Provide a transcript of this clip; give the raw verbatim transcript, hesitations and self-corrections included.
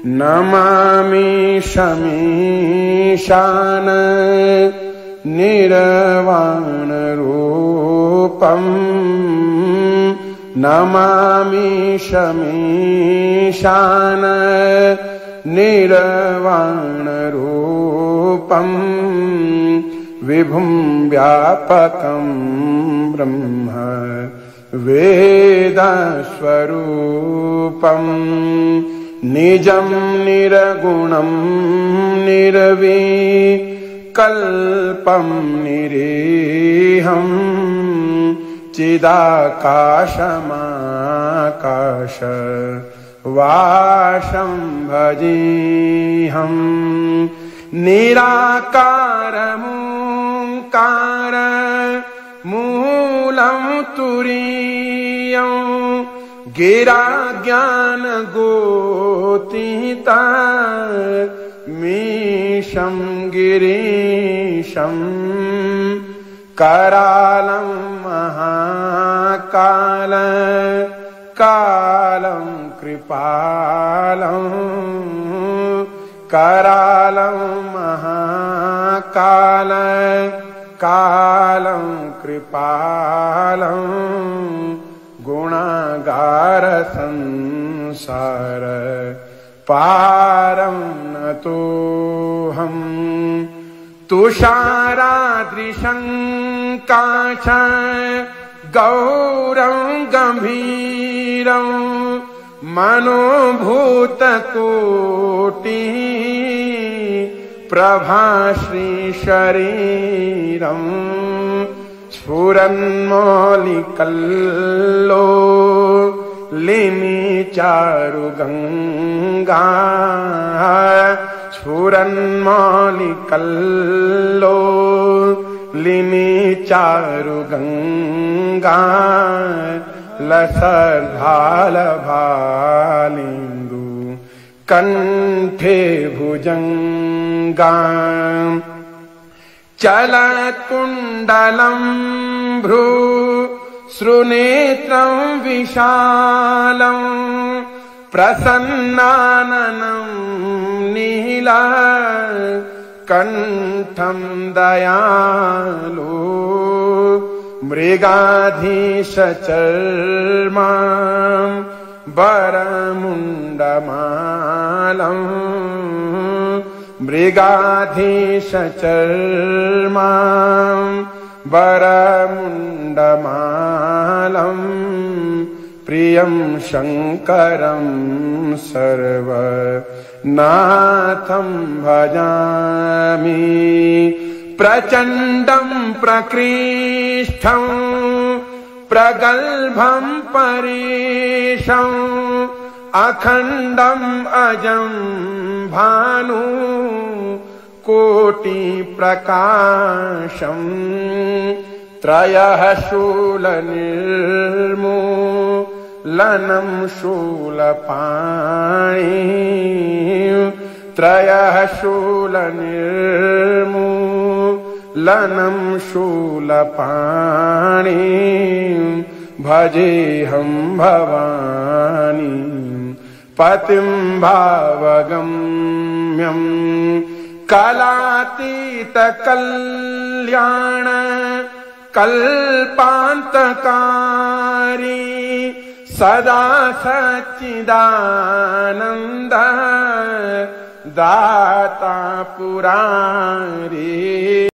नमामि शमीशान निर्वाणरूपम् नमामि शमीशान निर्वाणरूपम् विभुं व्यापकं ब्रह्म वेदस्वरूपम् निजं निर्गुणं निर्विकल्पं निरीहं चिदाकाशमाकाश वाशं भजेऽहं निराकारमोङ्कार मूलं तुरीयं गिरा ज्ञानगोतीता मीशं गिरीशं करालं महाकाल कालं कृपालं करालं महाकाल कालं कृपालं गुणागार संसार पारं नतोऽहम् तुषारादृशं काश गौरं गंभीरं मनोभूतकोटि प्रभाश्री शरीरं स्फुरन्मौलिकल्लो लिनि चारुगंगा स्फुरन्मौलिकल्लो लिनि चारुगंगा लसर्भालभालिन्दु कंठे भुजंगा चलत्कुण्डलं भ्रू श्रुनेत्रं विशालं प्रसन्नाननं नीला कंठं दयालु मृगाधीशचर्मा वरमुण्डमालं मृगाधीशचर्मा वरमुण्डमालं प्रियं शङ्करं सर्वनाथं भजामि प्रचण्डं प्रकृष्टं प्रगल्भं परेशं अखण्डं अजं भानु कोटि प्रकाशं त्रयः शूलनिर्मूलनं शूलपाणि त्रयः शूलनिर्मूलनं शूलपाणि भजेऽहं भवानी पतिं भावगम्यं कलातीत कल्याण कल्पान्तकारी सदा सच्चिदानन्द दाता पुरारी।